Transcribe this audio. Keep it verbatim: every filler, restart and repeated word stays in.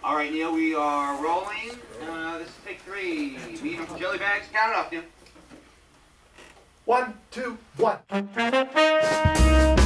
All right, Neil, we are rolling. Uh, this is take three. Medium jelly bags. Count it off, Neil. One, two, one.